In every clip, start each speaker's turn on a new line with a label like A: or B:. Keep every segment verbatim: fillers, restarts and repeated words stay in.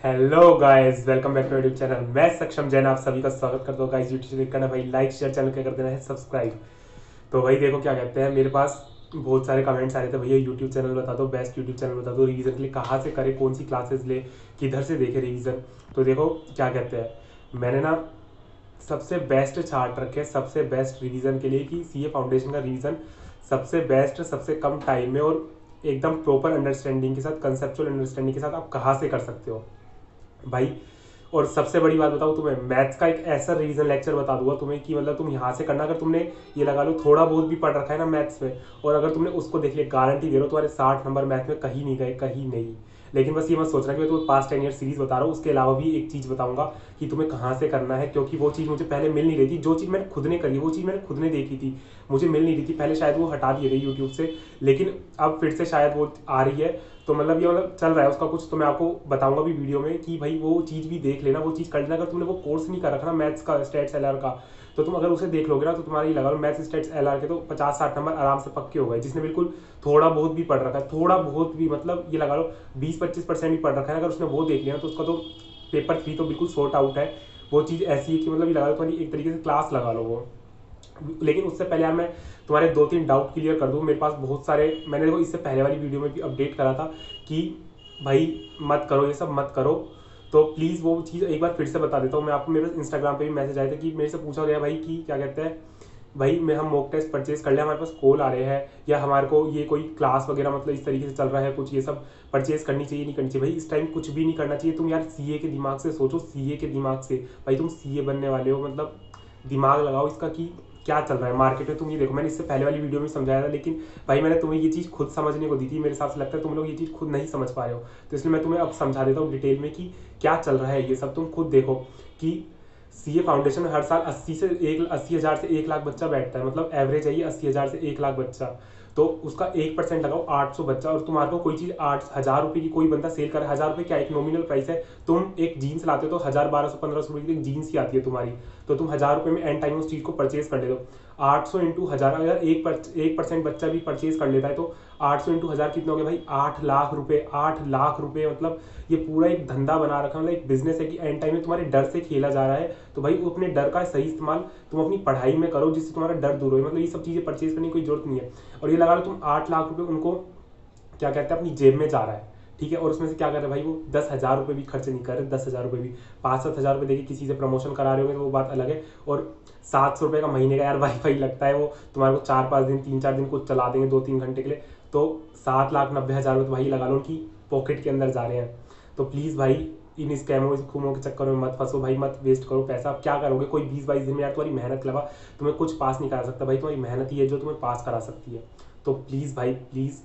A: Hello guys, welcome back to YouTube channel. मैं सक्षम जैन आप सभी का स्वागत करता हूँ गाइस। यूट्यूब चैनल करना भाई लाइक शेयर, चैनल क्या कर देना है सब्सक्राइब। तो भाई देखो क्या कहते हैं, मेरे पास बहुत सारे कमेंट्स आ रहे थे, भैया यूट्यूब चैनल बता दो, बेस्ट यूट्यूब चैनल बता दो, रिवीजन के लिए कहाँ से करें, कौन सी क्लासेस ले, किधर से देखे रिवीजन। तो देखो क्या कहते हैं, मैंने ना सबसे बेस्ट चार्ट रखे, सबसे बेस्ट रिवीजन के लिए कि सीए फाउंडेशन का रिवीजन सबसे बेस्ट, सबसे कम टाइम में और एकदम प्रॉपर अंडरस्टैंडिंग के साथ, कंसेप्चुअल अंडरस्टैंडिंग के साथ आप कहाँ से कर सकते हो भाई। और सबसे बड़ी बात बताऊँ तुम्हें, मैथ्स का एक ऐसा रिवीजन लेक्चर बता दूंगा तुम्हें कि मतलब तुम यहाँ से करना, अगर तुमने ये लगा लो थोड़ा बहुत भी पढ़ रखा है ना मैथ्स में, और अगर तुमने उसको देख लिया, गारंटी दे रहा हूँ तुम्हारे साठ नंबर मैथ में कहीं नहीं गए, कहीं नहीं। लेकिन बस ये मत सोचना कि मैं तुम्हें पास्ट टेन ईयर सीरीज बता रहा हूँ, उसके अलावा भी एक चीज़ बताऊंगा कि तुम्हें कहाँ से करना है, क्योंकि वो चीज़ मुझे पहले मिल नहीं रही थी। जो चीज़ मैंने खुद ने करी, वो चीज़ मैंने खुद ने देखी थी, मुझे मिल नहीं रही थी पहले, शायद वो हटा दिए गई यूट्यूब से, लेकिन अब फिर से शायद वो आ रही है। तो मतलब ये मतलब चल रहा है उसका कुछ, तो मैं आपको बताऊंगा भी वीडियो में कि भाई वो चीज़ भी देख लेना, वो चीज़ कर लेना। अगर तुमने वो कोर्स नहीं कर रखा ना मैथ्स का, स्टेट्स एलआर का, तो तुम अगर उसे देख लोगे ना तो तुम्हारा ये लगा लो मैथ्स स्टेट्स एलआर के तो पचास साठ नंबर आराम से पक्के हो गए। जिसने बिल्कुल थोड़ा बहुत भी पढ़ रखा है, थोड़ा बहुत भी मतलब ये लगा लो बीस पच्चीस परसेंट भी पढ़ रखा है, अगर उसने वो देख लिया तो उसका तो पेपर थ्री तो बिल्कुल सॉर्ट आउट है। वो चीज़ ऐसी है कि मतलब ये लगा लो तुम्हारी एक तरीके से क्लास लगा लो वो। लेकिन उससे पहले यार मैं तुम्हारे दो तीन डाउट क्लियर कर दूं। मेरे पास बहुत सारे, मैंने देखो इससे पहले वाली वीडियो में भी अपडेट करा था कि भाई मत करो, ये सब मत करो। तो प्लीज़ वो चीज़ एक बार फिर से बता देता हूँ मैं आपको। मेरे इंस्टाग्राम पे भी मैसेज आए थे कि मेरे से पूछा गया भाई कि क्या कहते हैं, भाई मैं हम मॉक टेस्ट परचेज कर ले, हमारे पास कॉल आ रहे हैं, या हमारे को ये कोई क्लास वगैरह मतलब इस तरीके से चल रहा है कुछ, ये सब परचेज करनी चाहिए नहीं करनी चाहिए। भाई इस टाइम कुछ भी नहीं करना चाहिए। तुम यार सीए के दिमाग से सोचो, सीए के दिमाग से, भाई तुम सीए बनने वाले हो, मतलब दिमाग लगाओ इसका कि क्या चल रहा है मार्केट में। तुम ये देखो, मैंने इससे पहले वाली वीडियो में समझाया था, लेकिन भाई मैंने तुम्हें ये चीज़ खुद समझने को दी थी। मेरे हिसाब से लगता है तुम लोग ये चीज़ खुद नहीं समझ पा रहे हो, तो इसलिए मैं तुम्हें अब समझा देता हूँ डिटेल में कि क्या चल रहा है। ये सब तुम खुद देखो कि सीए फाउंडेशन में हर साल अस्सी से एक अस्सी हज़ार से एक लाख बच्चा बैठता है, मतलब एवरेज है ये अस्सी हज़ार से एक लाख बच्चा। तो उसका एक परसेंट लगाओ, आठ सौ बच्चा, और तुम्हारे को कोई चीज़ आठ हज़ार रुपये की कोई बंदा सेल कर, हज़ार रुपये क्या एक नॉमिनल प्राइस है। तुम एक जीन्स लाते हो तो हज़ार बारह सौ पंद्रह सौ रुपये की एक जीन्स ही आती है तुम्हारी, तो तुम हज़ार रुपये में एंड टाइम उस चीज़ को परचेज कर लेते हो। आठ सौ इंटू हज़ार, अगर एक पर, एक परसेंट बच्चा भी परचेज कर लेता है तो आठ सौ इंटू हज़ार कितने हो गए भाई, आठ लाख रुपये। आठ लाख रुपये मतलब ये पूरा एक धंधा बना रखा है, मतलब एक बिजनेस है कि एंड टाइम में तुम्हारे डर से खेला जा रहा है। तो भाई वो अपने डर का सही इस्तेमाल तुम अपनी पढ़ाई में करो, जिससे तुम्हारा डर दूर हो। मतलब ये सब चीज़ें परचेज करने की कोई जरूरत नहीं है। और ये लगा लो तुम आठ लाख रुपये उनको क्या कहते हैं अपनी जेब में जा रहा है, ठीक है, और उसमें से क्या कर रहे हैं भाई, वो दस हज़ार रुपये भी खर्च नहीं कर रहे, दस हज़ार रुपये भी, पाँच सात हज़ार रुपये देखिए किसी से प्रमोशन करा रहे होंगे तो वो बात अलग है। और सात सौ रुपये का महीने का यार वाईफाई लगता है, वो तुम्हारे को चार पाँच दिन तीन चार दिन कुछ चला देंगे दो तीन घंटे के लिए, तो सात लाख नब्बे हज़ार रुपये तो भाई लगा लो उनकी पॉकेट के अंदर जा रहे हैं। तो प्लीज़ भाई इन स्कैमों इस खूमों के चक्कर में मत फंसो भाई, मत वेस्ट करो पैसा। आप क्या करोगे, कोई बीस बाईस दिन में यार तुम्हारी मेहनत लगा, तुम्हें कुछ पास नहीं करा सकता भाई, तुम्हारी मेहनत ही है जो तुम्हें पास करा सकती है। तो प्लीज़ भाई प्लीज़,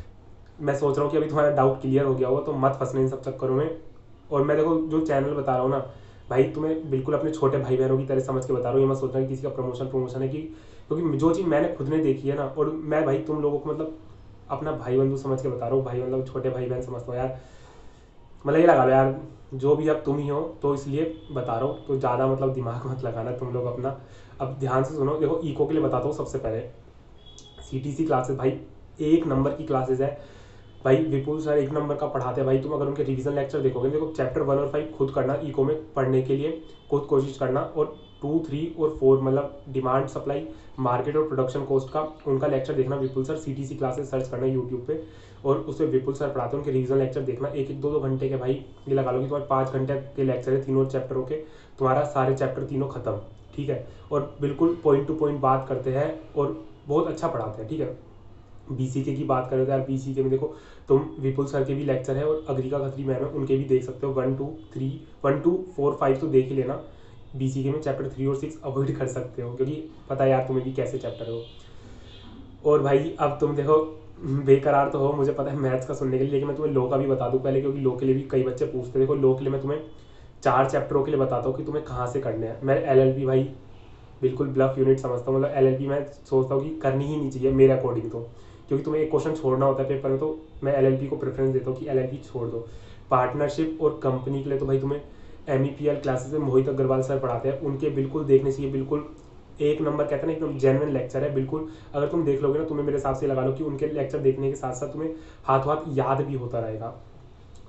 A: मैं सोच रहा हूँ कि अभी तुम्हारा डाउट क्लियर हो गया होगा, तो मत फंसने इन सब चक्करों में। और मैं देखो जो चैनल बता रहा हूँ ना भाई, तुम्हें बिल्कुल अपने छोटे भाई बहनों की तरह समझ के बता रहा हूँ। ये मत सोचना कि किसी का प्रमोशन प्रमोशन है, कि क्योंकि जो चीज़ मैंने खुद ने देखी है ना, और मैं भाई तुम लोगों को मतलब अपना भाई बंधु समझ के बता रहा हूँ, भाई मतलब छोटे भाई बहन समझता हूँ यार। मतलब ये लगा लो यार, जो भी अब तुम ही हो तो इसलिए बता रहा हूँ, तो ज़्यादा मतलब दिमाग मत लगाना तुम लोग अपना। अब ध्यान से सुनो, देखो इको के लिए बताता हूँ सबसे पहले। सीटीसी क्लासेस भाई एक नंबर की क्लासेस है भाई, विपुल सर एक नंबर का पढ़ाते हैं भाई। तुम अगर उनके रिवीजन लेक्चर देखोगे, देखो चैप्टर वन और फाइव खुद करना इको में पढ़ने के लिए, खुद कोशिश करना, और टू थ्री और फोर मतलब डिमांड सप्लाई मार्केट और प्रोडक्शन कॉस्ट का उनका लेक्चर देखना Vipul sir, CTC classes search करना यूट्यूब पे, और उससे विपुल सर पढ़ाते हैं, उनके रिवीजन लेक्चर देखना एक एक दो दो घंटे के भाई। ये लगा लो कि तुम्हारे पाँच घंटे के लेक्चर है तीनों चैप्टरों के, तुम्हारा सारे चैप्टर तीनों खत्म, ठीक है। और बिल्कुल पॉइंट टू पॉइंट बात करते हैं और बहुत अच्छा पढ़ाते हैं, ठीक है। बीसीके की बात करें तो यार बीसीके में देखो तुम विपुल सर के भी लेक्चर है, और अग्रिका खत्री मैम है उनके भी देख सकते हो। One two three one two four five तो देख ही लेना। बीसीके में चैप्टर थ्री और सिक्स अवॉइड कर सकते हो, क्योंकि पता है यार तुम्हें भी कैसे चैप्टर हो। और भाई अब तुम देखो बेकरार तो हो, मुझे पता है मैथ्स का सुनने के लिए, लेकिन मैं तुम्हें लॉ का भी बता दूं पहले, क्योंकि लॉ के लिए भी कई बच्चे पूछते हैं। देखो लॉ के लिए मैं तुम्हें चार चैप्टरों के लिए बताता हूँ कि तुम्हें कहाँ से करने हैं। मैं एलएलबी भाई बिल्कुल ब्लफ यूनिट समझता हूँ, मतलब एलएलबी मैं सोचता हूँ कि करनी ही नहीं चाहिए मेरे अकॉर्डिंग तो, क्योंकि तुम्हें एक क्वेश्चन छोड़ना होता है पेपर में, तो मैं एलएलबी को प्रेफरेंस देता हूँ कि एलएलबी छोड़ दो। पार्टनरशिप और कंपनी के लिए तो भाई तुम्हें एम क्लासेस में मोहित अग्रवाल सर पढ़ाते हैं, उनके बिल्कुल देखने चाहिए, बिल्कुल एक नंबर कहते हैं ना एकदम जेन्युइन लेक्चर है बिल्कुल। अगर तुम देख लोगे ना, तुम्हें मेरे हिसाब से लगा लो कि उनके लेक्चर देखने के साथ साथ तुम्हें हाथों हाथ याद भी होता रहेगा।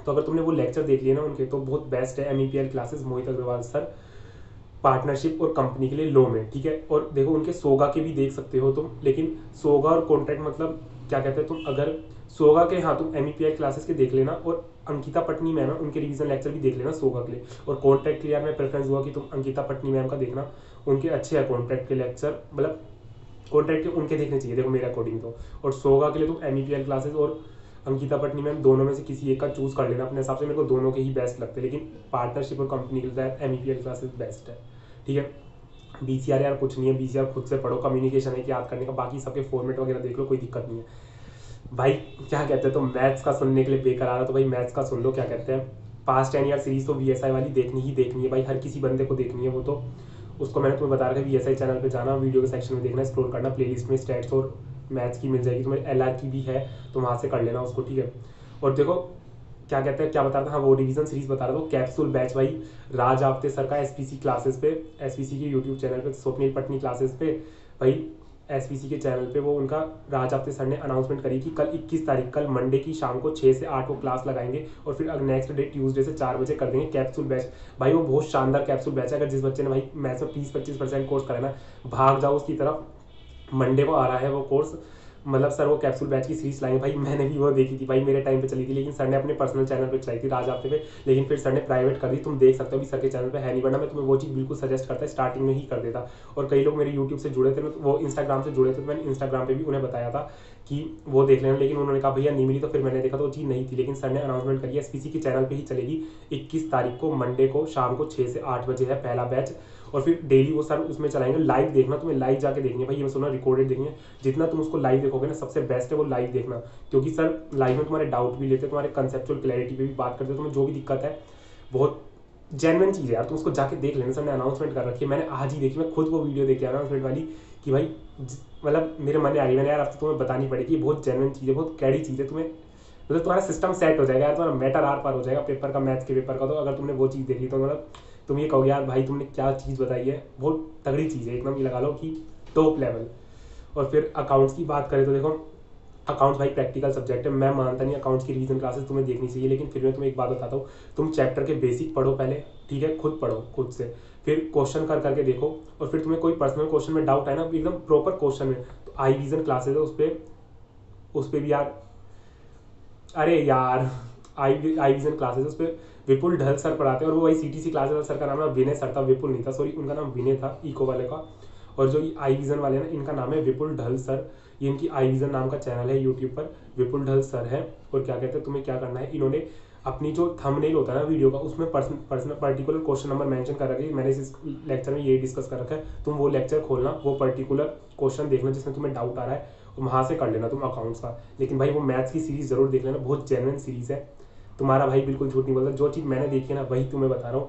A: तो अगर तुमने वो लेक्चर देख लिया ना उनके, तो बहुत बेस्ट है। M E P L classes, Mohit Agarwal sir, partnership और कंपनी के लिए लो में, ठीक है। और देखो उनके सोगा के भी देख सकते हो तुम, लेकिन सोगा और कॉन्ट्रैक्ट मतलब क्या कहते हैं, तुम अगर सोगा के, हाँ तुम M E P L classes के देख लेना, और अंकिता पटनी मैम है उनके रिवीजन लेक्चर भी देख लेना सोगा के लिए। और कॉन्ट्रैक्ट के लिए यार मैं प्रेफरेंस दूंगा कि तुम अंकिता पटनी मैम का देखना, उनके अच्छे हैं कॉन्ट्रैक्ट के लेक्चर, मतलब कॉन्ट्रैक्ट के उनके देखने चाहिए देखो मेरे अकॉर्डिंग तो। और सोगा के लिए तुम M E P L classes और अंकिता पटनी मैम दोनों में से किसी एक का चूज कर लेना अपने हिसाब से, मेरे को दोनों के ही बेस्ट लगते हैं, लेकिन पार्टनरशिप और कंपनी के लिए M E P L classes best है, ठीक है। बी सी आर यार कुछ नहीं है, बी सी आर खुद से पढ़ो, कम्युनिकेशन है कि याद करने का, बाकी सबके फॉर्मेट वगैरह देख लो, कोई दिक्कत नहीं है भाई। क्या कहते हैं तो मैथ्स का सुनने के लिए बेकरार है तो भाई मैथ्स का सुन लो। क्या कहते हैं, पास्ट टेन ईयर सीरीज तो वी एस आई वाली देखनी ही देखनी है भाई, हर किसी बंदे को देखनी है वो तो। उसको मैंने तुम्हें बता रखा है, वी एस आई चैनल पे जाना, वीडियो के सेक्शन में देखना, स्क्रॉल करना, प्लेलिस्ट में स्टैट्स और मैथ्स की मिल जाएगी तुम्हें, एल आर की भी है तो वहाँ से कर लेना उसको, ठीक है। और देखो क्या कहते हैं, क्या बता रहा था, हाँ वो रिवीजन सीरीज बता रहा था, कैप्सूल बैच भाई राज आपते सर का एस पी सी क्लासेस पे, एस पी सी के यूट्यूब चैनल पे, स्वप्निल पटनी क्लासेस पे भाई, एस पी सी के चैनल पे वो उनका राज आपते सर ने अनाउंसमेंट करी कि कल इक्कीस तारीख, कल मंडे की शाम को छः से आठ वो क्लास लगाएंगे, और फिर नेक्स्ट डे ट्यूसडे से चार बजे कर देंगे कैप्सूल बैच। भाई वो बहुत शानदार कैप्सूल बैच है, अगर जिस बच्चे ने भाई मैथ्स में बीस पच्चीस परसेंट कोर्स करा ना, भाग जाओ उसकी तरफ, मंडे को आ रहा है वो कोर्स। मतलब सर वो कैप्सूल बैच की सीरीज लाएंगे भाई, मैंने भी वो देखी थी भाई, मेरे टाइम पे चली थी, लेकिन सर ने अपने पर्सनल चैनल पे चलाई थी राज आपते पे, लेकिन फिर सर ने प्राइवेट कर दी, तुम देख सकते हो अभी सर के चैनल पे है नहीं, वरना मैं तुम्हें वो चीज़ बिल्कुल सजेस्ट करता, स्टार्टिंग में ही कर देता। और कई लोग मेरे यूट्यूब से जुड़े थे ना, तो वो इंस्टाग्राम से जुड़े थे, तो मैंने इंस्टाग्राम पे भी उन्हें बताया था कि वो देख लेना, लेकिन उन्होंने कहा भैया नहीं मिली, तो फिर मैंने देखा तो वो चीज़ नहीं थी, लेकिन सर ने अनाउंसमेंट करी है एस पी सी के चैनल पे ही चलेगी, इक्कीस तारीख को मंडे को शाम को छः से आठ बजे है पहला बैच, और फिर डेली वो सर उसमें चलाएंगे। लाइव देखना, तुम्हें लाइव जाके देखनी है भाई, ये मैं सुना रिकॉर्डेड देखनी है, जितना तुम उसको लाइव देखोगे ना सबसे बेस्ट है वो लाइव देखना, क्योंकि सर लाइव में तुम्हारे डाउट भी लेते हैं, तुम्हारे कंसेप्चुअल क्लैरिटी पे भी बात करते हैं, तुम्हें जो भी दिक्कत है बहुत जेन्युइन चीज़ है यार, तुम उसको जाके देख लेना। सर ने अनाउंसमेंट कर रखी है, मैंने आज ही देखी, मैं खुद वो वीडियो देख के आया अनाउंसमेंट वाली कि भाई मतलब मेरे मन में आ रही है यार, अब तो तुम्हें बतानी पड़ेगी, बहुत जेन्युइन चीज़ है, बहुत कैडी चीज़ है, तुम्हें मतलब तुम्हारा सिस्टम सेट हो जाएगा यार, तुम्हारा मैटर आर पार हो जाएगा पेपर का, मैथ्स के पेपर का। तो अगर तुमने वो चीज़ देखी तो मतलब तुम ये कहोगे यार भाई तुमने क्या चीज़ बताई है, बहुत तगड़ी चीज़ है एकदम, ये लगा लो कि टॉप लेवल। और फिर अकाउंट्स की बात करें तो देखो अकाउंट्स भाई प्रैक्टिकल सब्जेक्ट है, मैं मानता नहीं अकाउंट्स की रिवीजन क्लासेस तुम्हें देखनी चाहिए, लेकिन फिर मैं तुम्हें एक बात बताता हूँ, तुम चैप्टर के बेसिक पढ़ो पहले, ठीक है, खुद पढ़ो खुद से, फिर क्वेश्चन कर करके देखो, और फिर तुम्हें कोई पर्सनल क्वेश्चन में डाउट है ना एकदम प्रॉपर क्वेश्चन में, तो आई विजन क्लासेस है, उस पर उस पर भी यार, अरे यार आई आई विजन क्लासेस उस पर विपुल ढल सर पढ़ाते हैं, और वो वही C T C classes, sir का नाम ना विनय सर था, विपुल नहीं था, सॉरी उनका नाम विनय था इको वाले का। और जो आई विजन वाले ना इनका नाम है विपुल ढल सर, ये इनकी आई विजन नाम का चैनल है यूट्यूब पर, विपुल ढल सर है। और क्या कहते हैं, तुम्हें क्या करना है, इन्होंने अपनी जो थंबनेल होता है ना वीडियो का, उसमें personal particular question number mention कर रखा है, मैंने इस लेक्चर में ये डिस्कस कर रखा है, तुम वो लेक्चर खोलना, वो पर्टिकुलर क्वेश्चन देखना जिसमें तुम्हें डाउट आ रहा है, वहाँ से कर लेना तुम अकाउंट्स का। लेकिन भाई वो मैथ्स की सीरीज जरूर देख लेना, बहुत जेन्युइन सीरीज है, तुम्हारा भाई बिल्कुल झूठ नहीं बोलता, जो चीज़ मैंने देखी है ना वही तुम्हें बता रहा हूँ।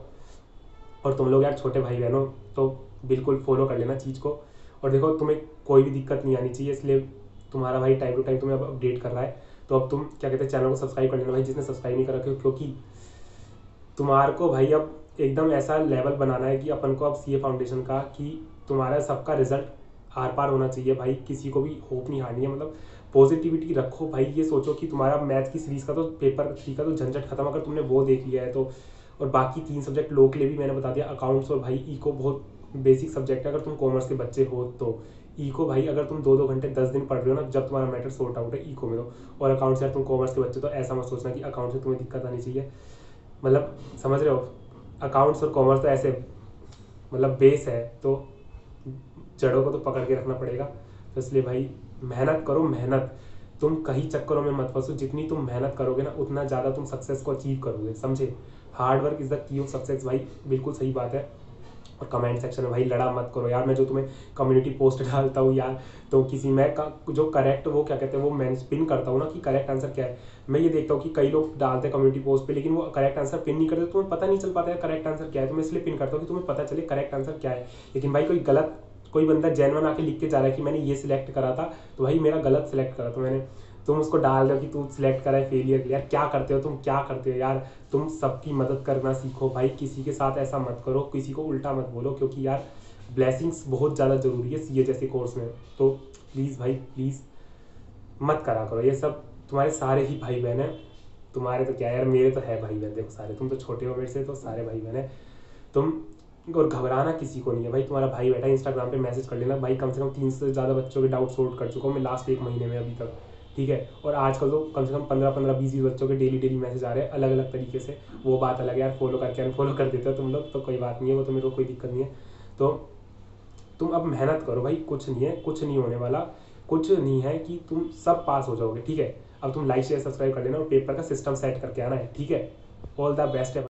A: और तुम लोग यार छोटे भाई बहनों तो बिल्कुल फॉलो कर लेना चीज़ को। और देखो तुम्हें कोई भी दिक्कत नहीं आनी चाहिए, इसलिए तुम्हारा भाई टाइम टू टाइम तुम्हें अब अपडेट कर रहा है, तो अब तुम क्या कहते हैं चैनल को सब्सक्राइब कर लेना भाई, जिसने सब्सक्राइब नहीं कर रखे हो, क्योंकि तुम्हारे को भाई अब एकदम ऐसा लेवल बनाना है कि अपन को अब सी ए फाउंडेशन का, कि तुम्हारा सबका रिजल्ट आर पार होना चाहिए भाई, किसी को भी होप नहीं हारनी है, मतलब पॉजिटिविटी रखो भाई, ये सोचो कि तुम्हारा मैथ्स की सीरीज का तो पेपर थ्री का तो झंझट खत्म, अगर तुमने वो देख लिया है तो। और बाकी तीन सब्जेक्ट लो के लिए भी मैंने बता दिया, अकाउंट्स और भाई इको बहुत बेसिक सब्जेक्ट है, अगर तुम कॉमर्स के बच्चे हो तो। इको भाई अगर तुम दो दो घंटे दस दिन पढ़ रहे हो ना, जब तुम्हारा मैटर सॉर्ट आउट है इको में तो। और अकाउंट्स यार तुम कॉमर्स के बच्चे तो ऐसा मत सोचना कि अकाउंट से तुम्हें दिक्कत आनी चाहिए, मतलब समझ रहे हो, अकाउंट्स और कॉमर्स तो ऐसे मतलब बेस है, तो जड़ों को तो पकड़ के रखना पड़ेगा। तो इसलिए भाई मेहनत करो, मेहनत, तुम कहीं चक्करों में मत फंसो, जितनी तुम मेहनत करोगे ना उतना ज़्यादा तुम सक्सेस को अचीव करोगे, समझे। Hard work is the key of success भाई, बिल्कुल सही बात है। और कमेंट सेक्शन में भाई लड़ा मत करो यार, मैं जो तुम्हें कम्युनिटी पोस्ट डालता हूँ यार, तो किसी में का जो करेक्ट वो क्या कहते हैं वो मैं पिन करता हूँ ना कि करेक्ट आंसर क्या है, मैं ये देखता हूँ कि कई लोग डालते हैं कम्युनिटी पोस्ट पे, लेकिन वो करेक्ट आंसर पिन नहीं करते, तुम्हें पता नहीं चल पाता है करेक्ट आंसर क्या है, तो मैं इसलिए पिन करता हूँ कि तुम्हें पता चले करेक्ट आंसर क्या है। लेकिन भाई कोई गलत, कोई बंदा जेन्युइन आके लिख के जा रहा है कि मैंने ये सिलेक्ट करा था, तो भाई मेरा गलत सिलेक्ट करा, तो मैंने, तुम उसको डाल दो कि तू सिलेक्ट करा है फेलियर, यार क्या करते हो तुम, क्या करते हो यार, तुम सबकी मदद करना सीखो भाई, किसी के साथ ऐसा मत करो, किसी को उल्टा मत बोलो, क्योंकि यार ब्लेसिंग्स बहुत ज़्यादा ज़रूरी है सी ए जैसे कोर्स में, तो प्लीज़ भाई प्लीज़ मत करा करो ये सब, तुम्हारे सारे ही भाई बहन हैं, तुम्हारे तो क्या है यार, मेरे तो है भाई बहन देखो सारे, तुम तो छोटे हो मेरे से तो सारे भाई बहन है तुम। और घबराना किसी को नहीं है भाई, तुम्हारा भाई बैठा है इंस्टाग्राम पे, मैसेज कर लेना भाई। कम से कम तीन से ज़्यादा बच्चों के डाउट सॉर्ट कर चुका हूँ मैं लास्ट एक महीने में अभी तक, ठीक है। और आजकल तो कम से कम पंद्रह पंद्रह बीस बीस बच्चों के डेली डेली मैसेज आ रहे हैं अलग अलग तरीके से। वो बात अलग है यार, फॉलो करके अनफॉलो कर देते हो तुम लोग तो कोई बात नहीं है, वो तो मेरे को कोई दिक्कत नहीं है। तो तुम अब मेहनत करो भाई, कुछ नहीं है, कुछ नहीं होने वाला, कुछ नहीं है कि तुम सब पास हो जाओगे, ठीक है। अब तुम लाइक शेयर सब्सक्राइब कर लेना और पेपर का सिस्टम सेट करके आना है, ठीक है। ऑल द बेस्ट है।